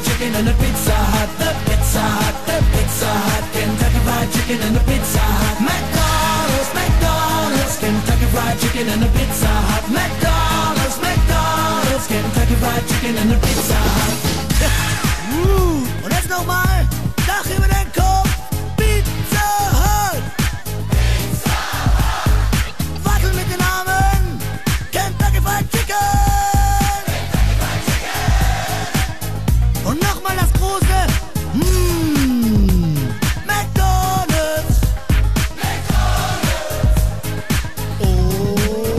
chicken and a Pizza Hut, the Pizza Hut, the Pizza Hut, Kentucky Fried Chicken and a Pizza Hut. McDonald's, McDonald's, Kentucky Fried Chicken and a Pizza Hut. McDonald's, McDonald's, Kentucky Fried Chicken and a Pizza Hut. Und jetzt nochmal, Dach über den Kopf, Pizza Hut. Pizza Hut. Wackel mit den Armen, Kentucky Fried Chicken. Kentucky Fried Chicken. Und nochmal das große, McDonald's. McDonald's. Oh.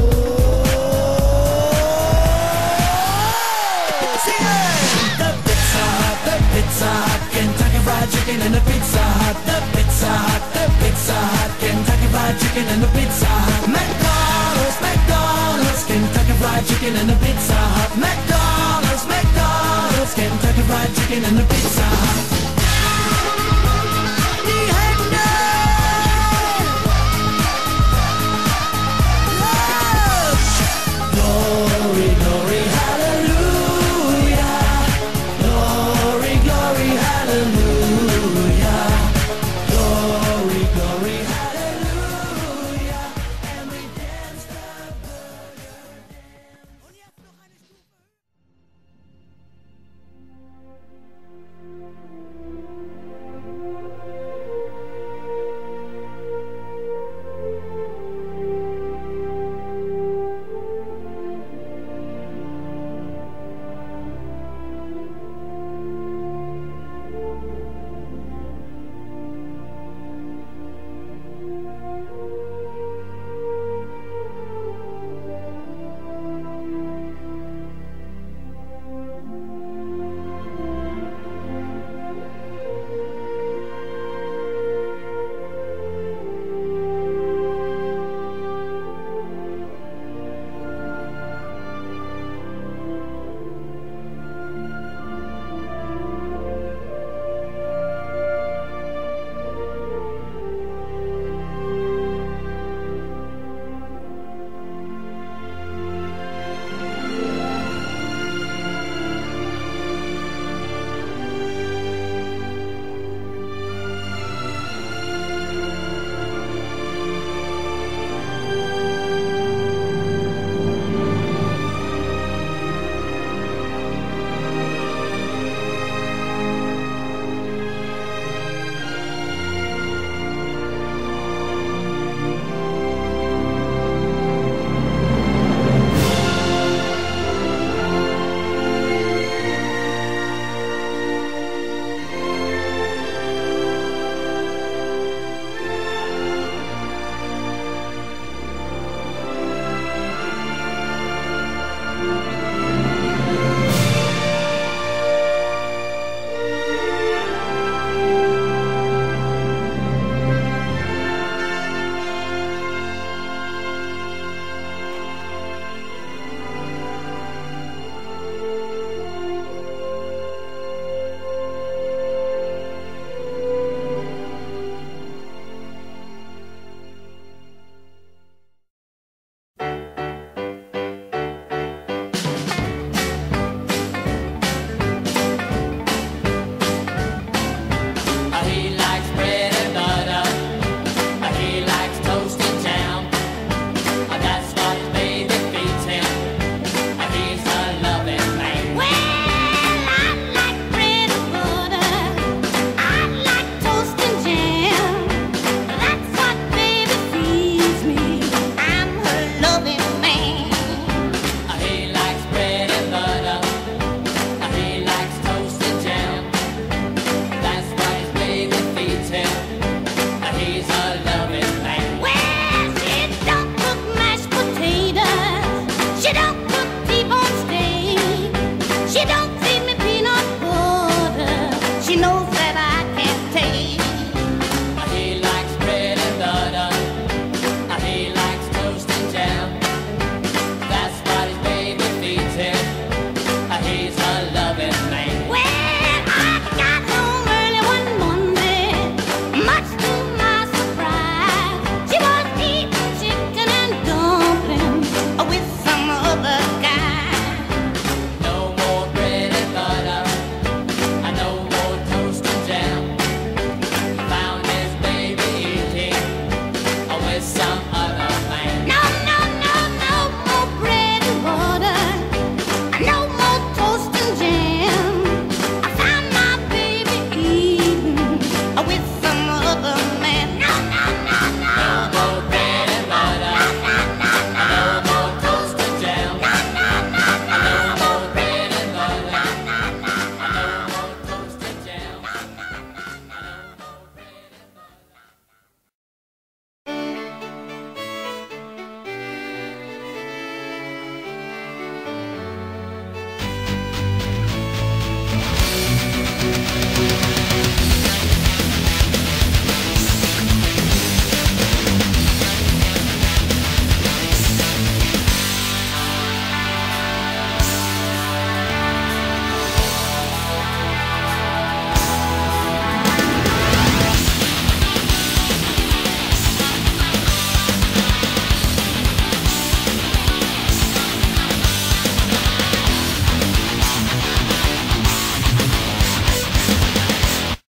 The Pizza Hut, the Pizza Hut, Kentucky Fried Chicken and a Pizza Hut. The Pizza Hut, the Pizza Hut, Kentucky Fried Chicken and a Pizza Hut. McDonald's, McDonald's, Kentucky Fried Chicken and a Pizza Hut. McDonald's, McDonald's, Kentucky Fried Chicken and a Pizza Hut.